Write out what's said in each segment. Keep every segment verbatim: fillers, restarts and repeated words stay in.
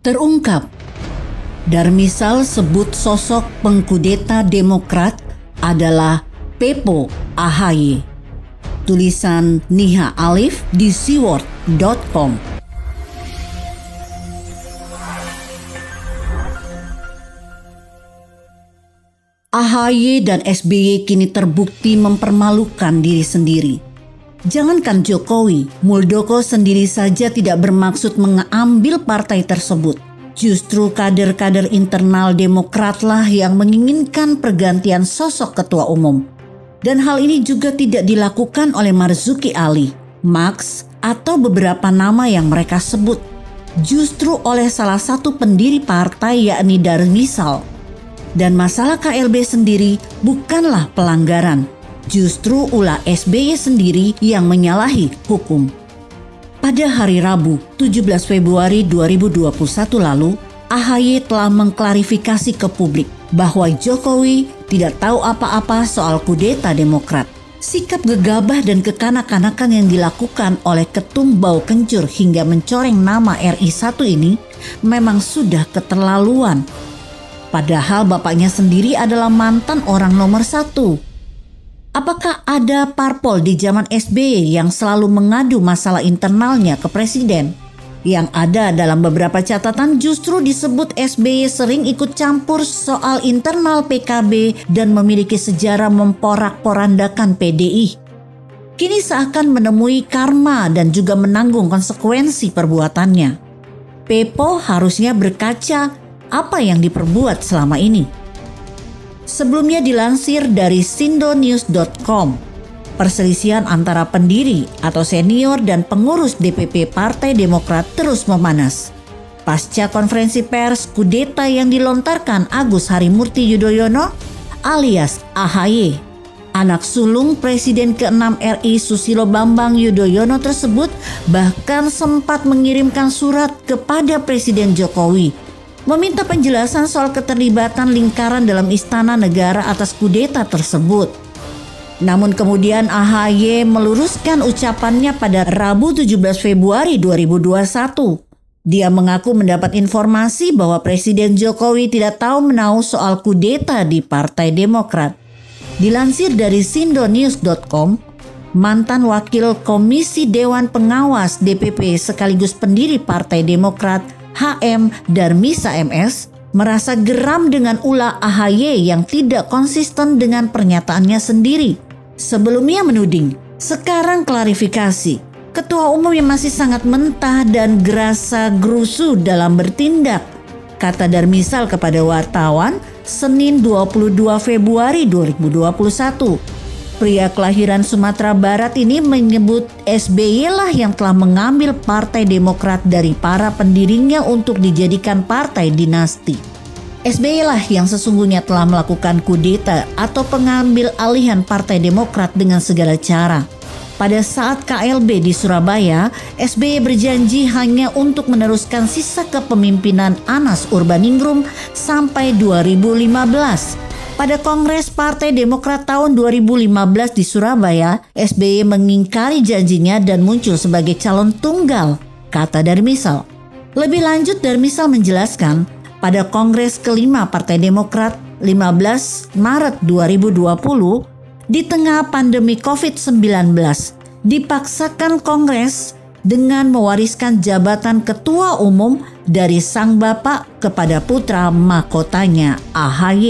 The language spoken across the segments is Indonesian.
terungkap. Darmisal sebut sosok pengkudeta Demokrat adalah Pepo A H Y. Tulisan Niha Alif di seaworld dot com. A H Y dan S B Y kini terbukti mempermalukan diri sendiri. Jangankan Jokowi, Muldoko sendiri saja tidak bermaksud mengambil partai tersebut. Justru kader-kader internal Demokratlah yang menginginkan pergantian sosok ketua umum. Dan hal ini juga tidak dilakukan oleh Marzuki Ali, Max, atau beberapa nama yang mereka sebut. Justru oleh salah satu pendiri partai yakni Darmisal. Dan masalah K L B sendiri bukanlah pelanggaran. Justru ulah S B Y sendiri yang menyalahi hukum. Pada hari Rabu, tujuh belas Februari dua ribu dua puluh satu lalu, A H Y telah mengklarifikasi ke publik bahwa Jokowi tidak tahu apa-apa soal kudeta Demokrat. Sikap gegabah dan kekanak-kanakan yang dilakukan oleh ketum bau kencur hingga mencoreng nama R I satu ini memang sudah keterlaluan. Padahal bapaknya sendiri adalah mantan orang nomor satu. Apakah ada parpol di zaman S B Y yang selalu mengadu masalah internalnya ke presiden? Yang ada dalam beberapa catatan justru disebut S B Y sering ikut campur soal internal P K B dan memiliki sejarah memporak-porandakan P D I. Kini seakan menemui karma dan juga menanggung konsekuensi perbuatannya. Pepo harusnya berkaca apa yang diperbuat selama ini. Sebelumnya dilansir dari sindonews dot com, perselisihan antara pendiri atau senior dan pengurus D P P Partai Demokrat terus memanas. Pasca konferensi pers kudeta yang dilontarkan Agus Harimurti Yudhoyono alias A H Y, anak sulung Presiden keenam R I Susilo Bambang Yudhoyono tersebut bahkan sempat mengirimkan surat kepada Presiden Jokowi meminta penjelasan soal keterlibatan lingkaran dalam istana negara atas kudeta tersebut. Namun kemudian A H Y meluruskan ucapannya pada Rabu tujuh belas Februari dua ribu dua puluh satu. Dia mengaku mendapat informasi bahwa Presiden Jokowi tidak tahu menahu soal kudeta di Partai Demokrat. Dilansir dari sindonews dot com, mantan wakil Komisi Dewan Pengawas D P P sekaligus pendiri Partai Demokrat H M Darmisa M S merasa geram dengan ulah A H Y yang tidak konsisten dengan pernyataannya sendiri. Sebelumnya menuding, sekarang klarifikasi. Ketua umum yang masih sangat mentah dan gerasa gerusu dalam bertindak, kata Darmisal kepada wartawan Senin dua puluh dua Februari dua ribu dua puluh satu. Pria kelahiran Sumatera Barat ini menyebut S B Y lah yang telah mengambil Partai Demokrat dari para pendirinya untuk dijadikan partai dinasti. S B Y lah yang sesungguhnya telah melakukan kudeta atau pengambil alihan Partai Demokrat dengan segala cara. Pada saat K L B di Surabaya, S B Y berjanji hanya untuk meneruskan sisa kepemimpinan Anas Urbaningrum sampai dua ribu lima belas. Pada Kongres Partai Demokrat tahun dua ribu lima belas di Surabaya, S B Y mengingkari janjinya dan muncul sebagai calon tunggal, kata Darmisal. Lebih lanjut, Darmisal menjelaskan, pada Kongres kelima Partai Demokrat lima belas Maret dua ribu dua puluh, di tengah pandemi covid sembilan belas, dipaksakan Kongres dengan mewariskan jabatan ketua umum dari sang bapak kepada putra mahkotanya A H Y.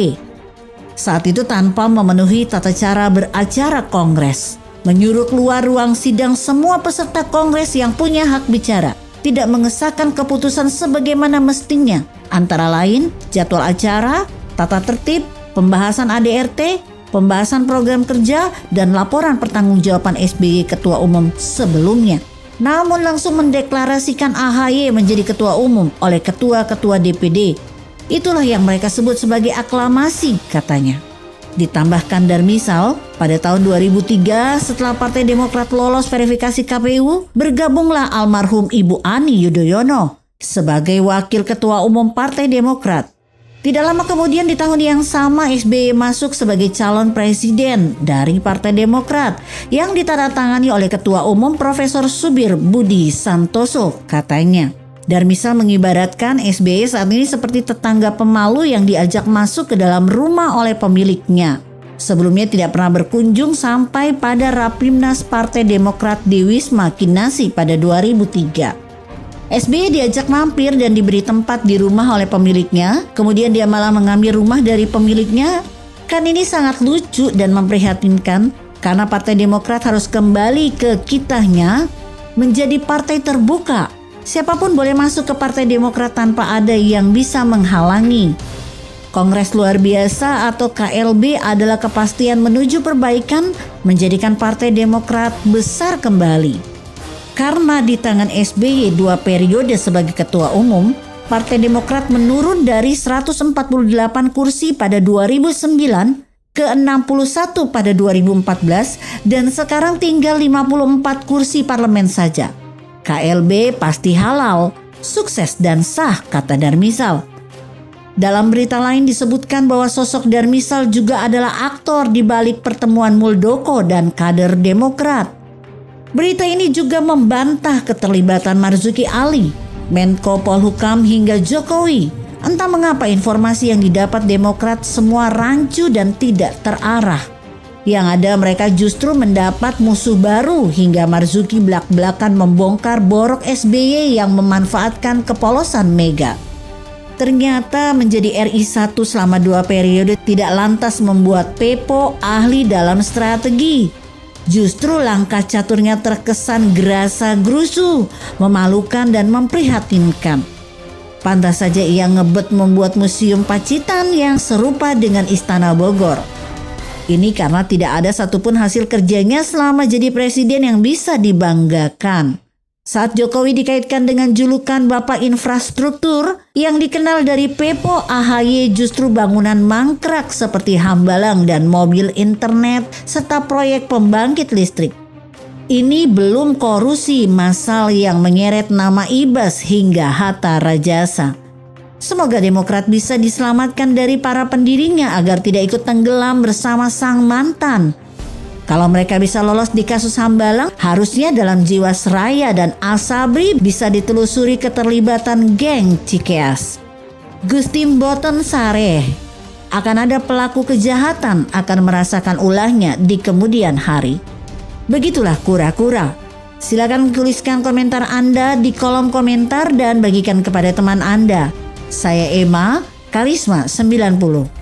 Saat itu tanpa memenuhi tata cara beracara Kongres, menyuruh keluar ruang sidang semua peserta Kongres yang punya hak bicara, tidak mengesahkan keputusan sebagaimana mestinya, antara lain jadwal acara, tata tertib, pembahasan A D R T, pembahasan program kerja, dan laporan pertanggungjawaban S B Y Ketua Umum sebelumnya. Namun langsung mendeklarasikan A H Y menjadi Ketua Umum oleh Ketua-Ketua D P D. Itulah yang mereka sebut sebagai aklamasi, katanya. Ditambahkan Darmisal, pada tahun dua ribu tiga setelah Partai Demokrat lolos verifikasi K P U, bergabunglah almarhum Ibu Ani Yudhoyono sebagai Wakil Ketua Umum Partai Demokrat. Tidak lama kemudian di tahun yang sama S B Y masuk sebagai calon presiden dari Partai Demokrat yang ditandatangani oleh Ketua Umum Profesor Subir Budi Santoso, katanya. Darmisal mengibaratkan S B Y saat ini seperti tetangga pemalu yang diajak masuk ke dalam rumah oleh pemiliknya. Sebelumnya tidak pernah berkunjung sampai pada Rapimnas Partai Demokrat di Wisma Kinasi pada dua ribu tiga. S B Y diajak mampir dan diberi tempat di rumah oleh pemiliknya, kemudian dia malah mengambil rumah dari pemiliknya. Kan ini sangat lucu dan memprihatinkan karena Partai Demokrat harus kembali ke kitahnya menjadi partai terbuka. Siapapun boleh masuk ke Partai Demokrat tanpa ada yang bisa menghalangi. Kongres luar biasa atau K L B adalah kepastian menuju perbaikan menjadikan Partai Demokrat besar kembali. Karena di tangan S B Y dua periode sebagai ketua umum, Partai Demokrat menurun dari seratus empat puluh delapan kursi pada dua ribu sembilan ke enam puluh satu pada dua ribu empat belas dan sekarang tinggal lima puluh empat kursi parlemen saja. K L B pasti halal, sukses dan sah, kata Darmisal. Dalam berita lain disebutkan bahwa sosok Darmisal juga adalah aktor di balik pertemuan Muldoko dan kader Demokrat. Berita ini juga membantah keterlibatan Marzuki Ali, Menko Polhukam hingga Jokowi. Entah mengapa informasi yang didapat Demokrat semua rancu dan tidak terarah. Yang ada mereka justru mendapat musuh baru hingga Marzuki belak-belakan membongkar borok S B Y yang memanfaatkan kepolosan Mega. Ternyata menjadi R I satu selama dua periode tidak lantas membuat Pepo ahli dalam strategi. Justru langkah caturnya terkesan gerasa gerusu, memalukan dan memprihatinkan. Pantas saja ia ngebet membuat museum Pacitan yang serupa dengan Istana Bogor. Ini karena tidak ada satupun hasil kerjanya selama jadi presiden yang bisa dibanggakan. Saat Jokowi dikaitkan dengan julukan Bapak Infrastruktur yang dikenal dari Pepo, A H Y justru bangunan mangkrak seperti Hambalang dan mobil internet serta proyek pembangkit listrik. Ini belum korusi massal yang menyeret nama Ibas hingga Hatta Rajasa. Semoga Demokrat bisa diselamatkan dari para pendirinya agar tidak ikut tenggelam bersama sang mantan. Kalau mereka bisa lolos di kasus Hambalang, harusnya dalam Jiwasraya dan Asabri bisa ditelusuri keterlibatan geng Cikeas. Gusti Mboten Sareh, akan ada pelaku kejahatan akan merasakan ulahnya di kemudian hari. Begitulah kura-kura. Silakan tuliskan komentar Anda di kolom komentar dan bagikan kepada teman Anda. Saya Emma, Karisma sembilan puluh.